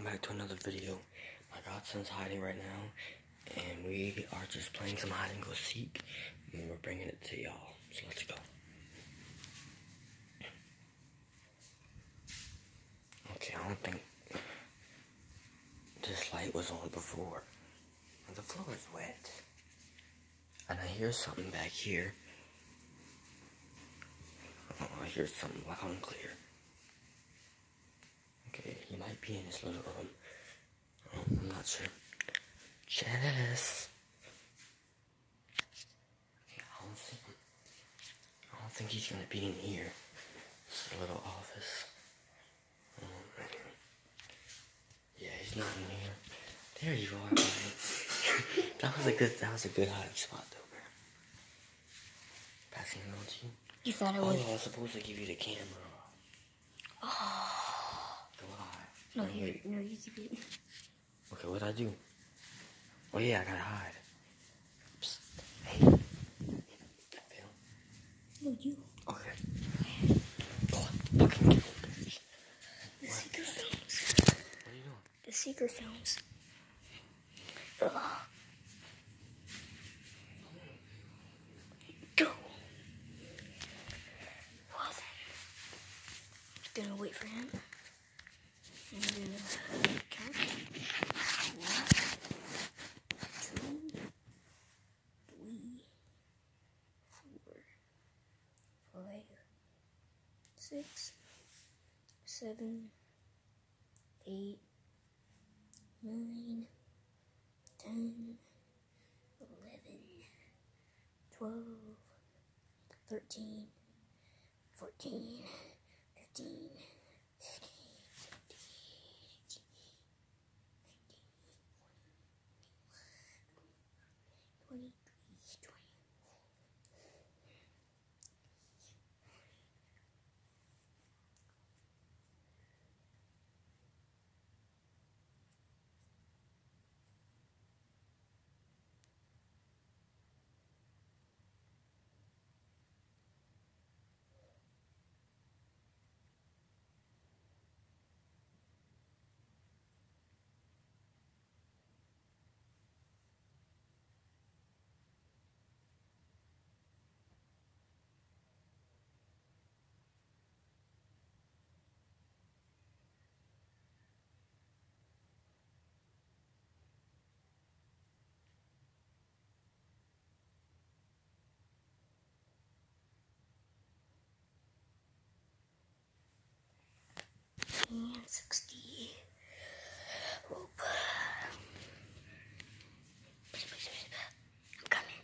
back to another video. My godson's hiding right now, and we are just playing some hide and go seek, and we're bringing it to y'all. So let's go. Okay, I don't think this light was on before. The floor is wet, and I hear something back here. Oh, I hear something loud and clear. Okay, he might be in his little room. I'm not sure. Jess. Okay, I don't think he's gonna be in here. This little office. Yeah, he's not in here. There you are, buddy. that was a good hiding spot though, man. Passing it on to you. You thought I was. was. Oh, I was supposed to give you the camera. Oh. Do I? No, you keep it. Okay, what'd I do? Oh yeah, I gotta hide. Psst. Hey. That film. No, you. Okay. Oh, fucking kill bitch. The secret films. What are you doing? The secret films. Ugh. Go. Well then. Just gonna wait for him. I'm gonna count. 1, 2, 3, 4, 5, 6, 7, 8, 9, 10, 11, 12, 13, 14, 15, 16, 17, 60. Rope. I'm coming.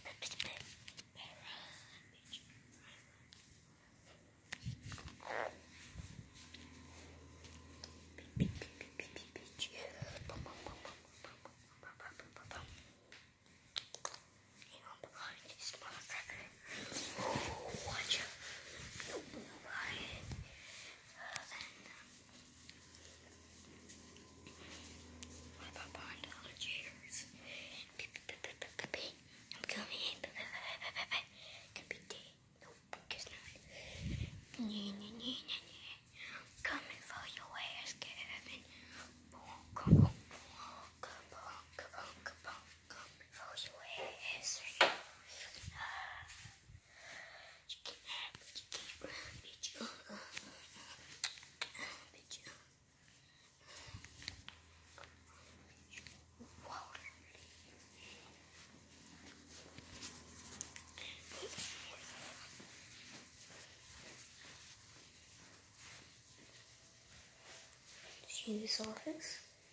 Coming for your ass, Kevin. Come on. Coming for your ass. You can't run, bitch. Bitch. Water. See this office?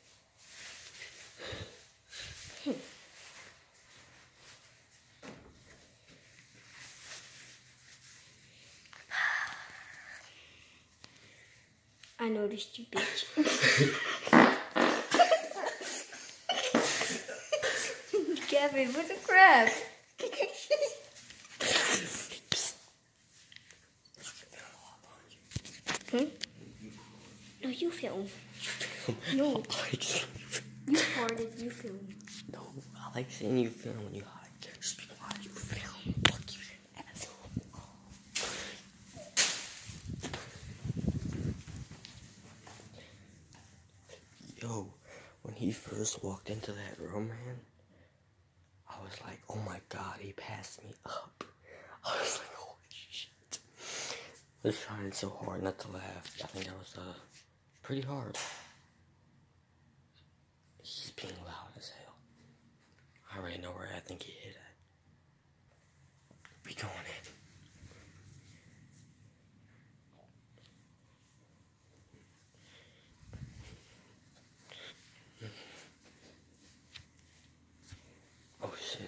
I noticed you, bitch. Kevin, what the crap? No, you film. No. You farted, you film. No, I like seeing you film when you hide. Just be quiet, you film. Fuck you, asshole. Yo, when he first walked into that room, man, I was like, oh my god, he passed me up. I was like, holy shit. I was trying so hard not to laugh. I think that was pretty hard. He's being loud as hell. I already know where I think he hit at. We going in. Oh shit.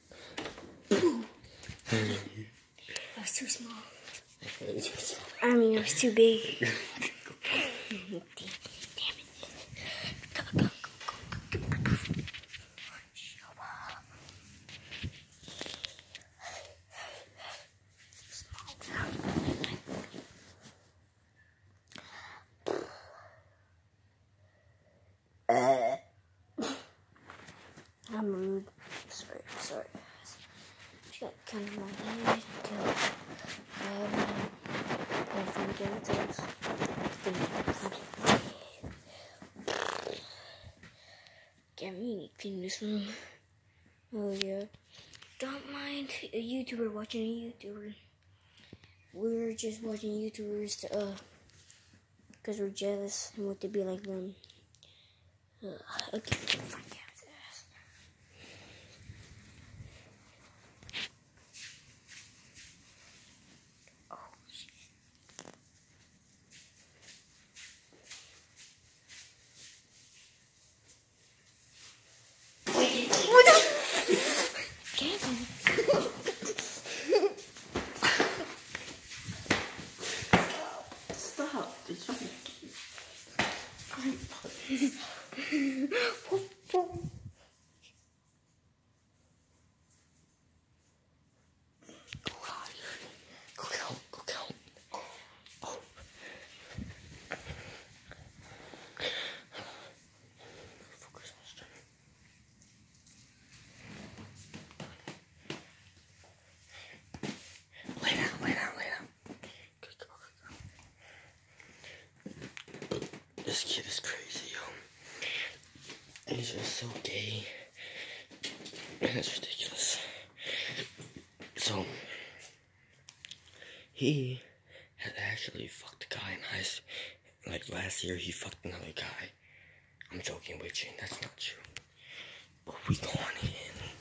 I was too small. I mean, it was too big. Damn it. I'm rude. Sorry. Just got kind of my head until I forget things. Get me clean this room. Oh yeah. Don't mind a YouTuber watching a YouTuber. We're just watching YouTubers to, because we're jealous and want to be like them. Okay, fine. Stop. It's funny. Go count. Oh. For Christmas tree. Lay down. Good girl. This kid is crazy, yo. He's just so gay. And it's ridiculous. So, he had actually fucked a guy in high school. Like last year, he fucked another guy. I'm joking with you, that's not true. But we going in.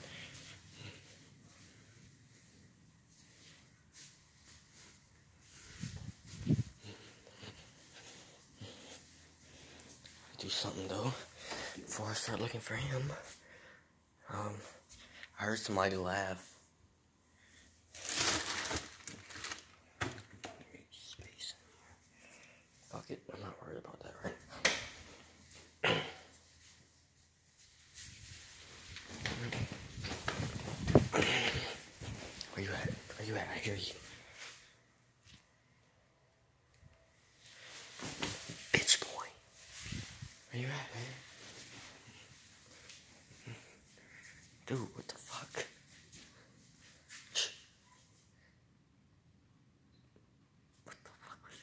Do something though before I start looking for him. I heard somebody laugh. Space. Fuck it, I'm not worried about that right now. Where you at? I hear you. Bitch boy. Where you at, man? Dude, what the fuck? What the fuck was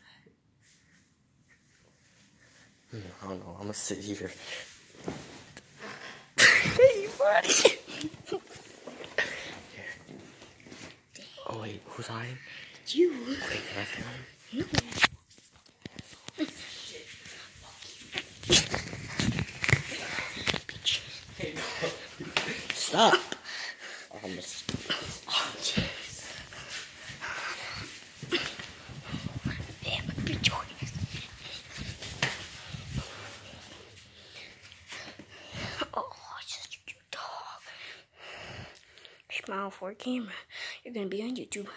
that? I don't know, I'm gonna sit here. Hey, buddy! Oh wait, who's hiding? You. Wait, can I film? No. Stop! Damn, be joyous. Oh, it's just a cute dog. Smile for a camera. You're gonna be on YouTube.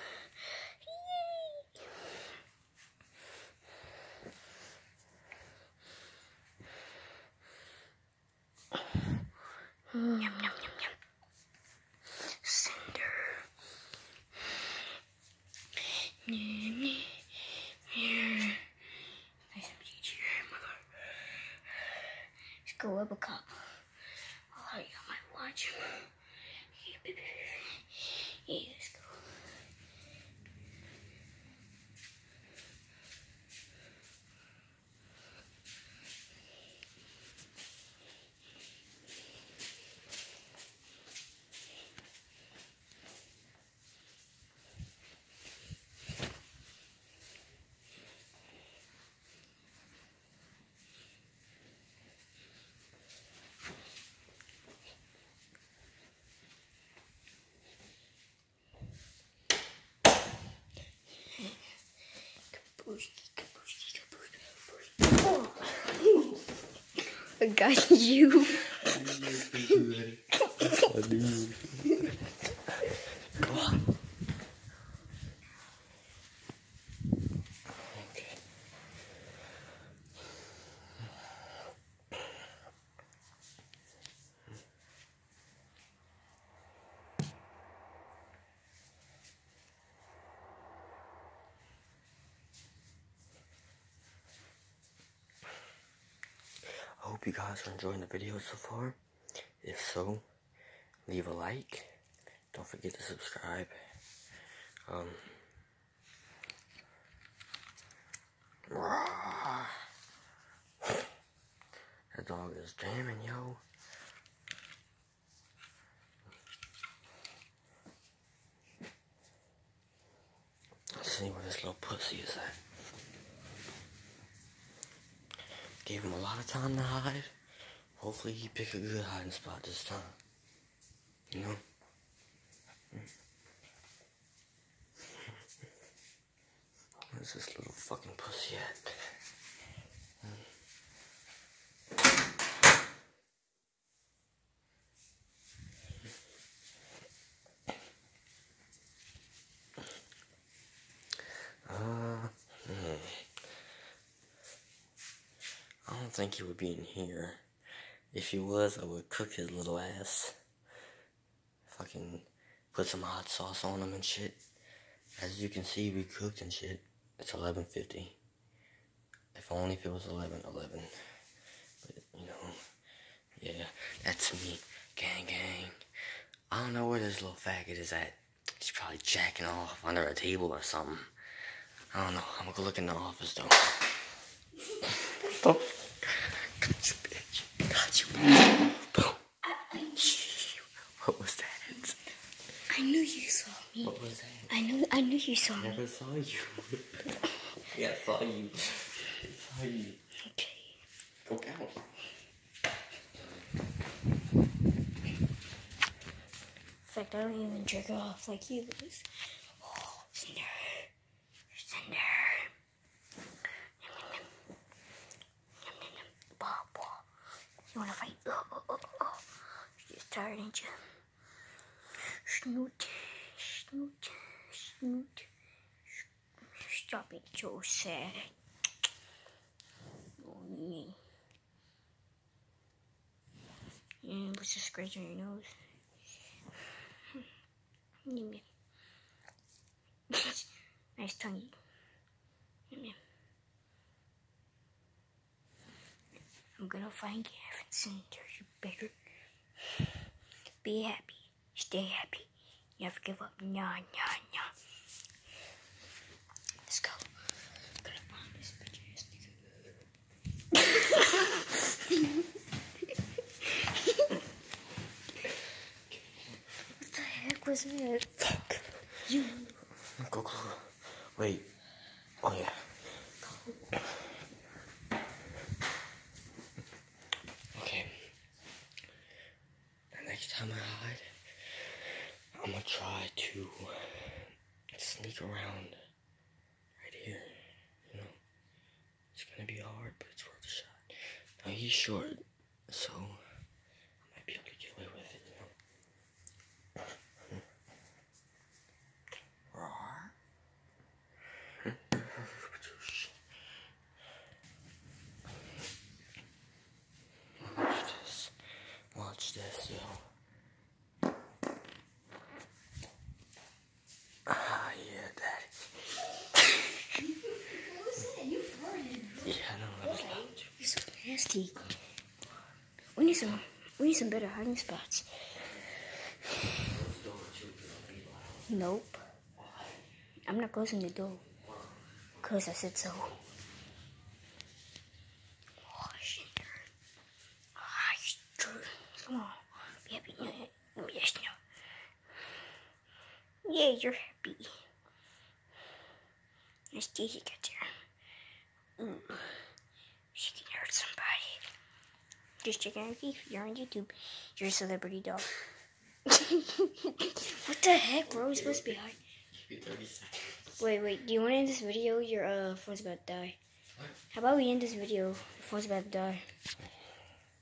Yum, yum, yum, yum. Cinder. Nice to meet you, mother. Let's go up a cup. Oh, I might watch him. Yeah, let's go. I got you. I do. Go on. Okay. I hope you guys are enjoying the video so far. If so, leave a like. Don't forget to subscribe. That dog is jamming, yo. Let's see where this little pussy is at. Gave him a lot of time to hide. Hopefully he pick a good hiding spot this time. You know? Where's this little fucking pussy at? I don't think he would be in here. If he was, I would cook his little ass. Fucking put some hot sauce on him and shit. As you can see, we cooked and shit. It's 11:50. If only if it was 11:11. But, you know, yeah, that's me. Gang, gang. I don't know where this little faggot is at. He's probably jacking off under a table or something. I don't know. I'm gonna go look in the office, though. Oh. Got you, bitch. Got you, bitch. Boom. What was that? I knew you saw me. What was that? I knew you saw me. Never saw you. Yeah, I saw you. I saw you. Okay. Go count. In fact, I don't even jerk off like you, Luis. Oh, Cinder. Cinder. You wanna fight? Oh. You're just tired, ain't you? Snoot. Stop it, so sad. Oh, yeah. And what's the scratch on your nose? Nice tongue. I'm gonna find Gavin Cinder, you better be happy, stay happy, never give up, nah. Let's go. Gonna find this bitch ass nigga. What the heck was that? Fuck. You. Go. Wait. Oh, yeah. Okay. The next time I hide, I'm gonna try to sneak around right here. You know, it's gonna be hard, but it's worth a shot. Now, he's short, so I might be able to get away with it, you know. Watch this, yo. Ah, yeah, daddy. What was that? You farted. Yeah, I know, that was loud. You're so nasty. We need some better hiding spots. Nope. I'm not closing the door. Cause I said so. Oh, shit. Come on. Be happy. Yes, no. Yeah, you're happy. Nice Daisy got there. Ooh. She can hurt somebody. Just checking her teeth. You're on YouTube. You're a celebrity dog. What the heck, bro? We're supposed to be high. 30 seconds. Wait. Do you want to end this video? Your phone's about to die. What? How about we end this video? Your phone's about to die.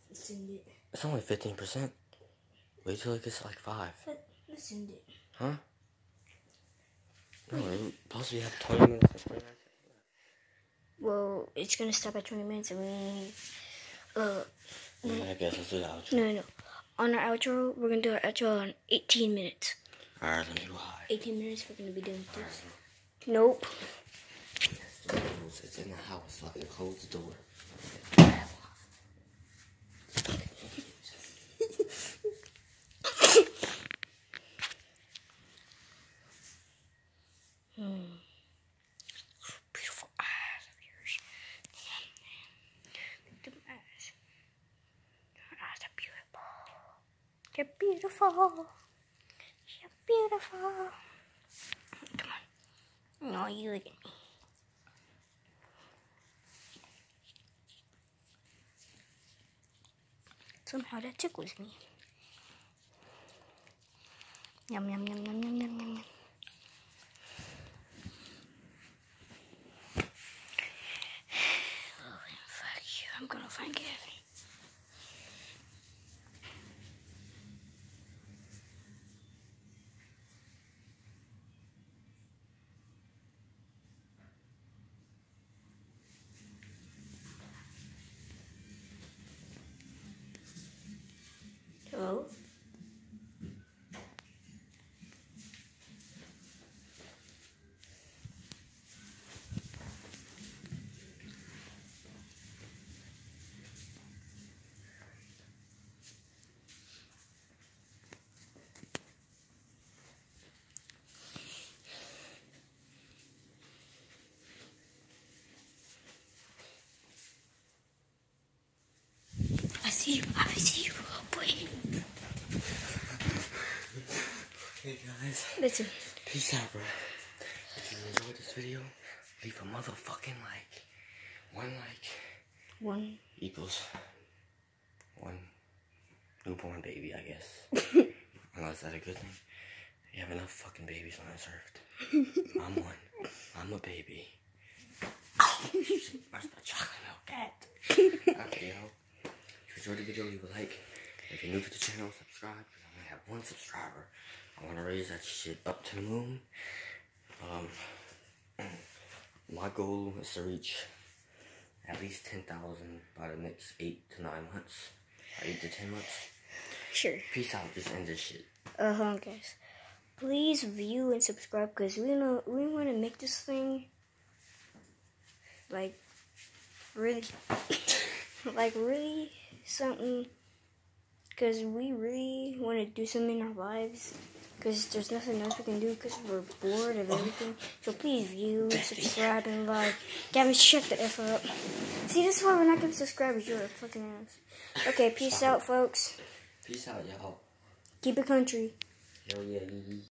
Send it. It's only 15%. Wait till it gets to like 5. Let's send it. Huh? No, plus we have 20 minutes and 20 minutes. Well, it's gonna stop at 20 minutes and we Yeah, I guess let's do the outro. No. On our outro, we're gonna do our outro on 18 minutes. Alright, let me go high. 18 minutes, we're gonna be doing this. Nope. It's in the house, so I can close the door. Beautiful eyes of yours. Them eyes. Your eyes are beautiful. You're beautiful. You're beautiful. Come on. No, you look at me. Somehow that tickles me. Yum, yum, yum, yum, yum, yum, yum. Oh, fuck you. I'm gonna find Gavin. Hello? I see you, boy. Hey guys. Listen. Peace out, bro. If you enjoyed this video, leave a motherfucking like. One like. One. Equals 1 newborn baby, I guess. Unless that's a good thing. You have enough fucking babies on this earth. I'm one. I'm a baby. Where's my chocolate milk at? Okay, yo. If you enjoyed the video, leave a like. If you're new to the channel, subscribe. Because I only have 1 subscriber. I want to raise that shit up to the moon. My goal is to reach at least 10,000 by the next 8 to 9 months. 8 to 10 months. Sure. Peace out. Just end this shit. Guys. Please view and subscribe because we want to make this thing like really really something, because we really want to do something in our lives, because there's nothing else we can do because we're bored of everything. So please view, subscribe, and like. Gavin, shut the F up. See, this is why we're not getting subscribers. You're a fucking ass. Okay, peace out, folks. Peace out, y'all. Keep it country. Hell yeah.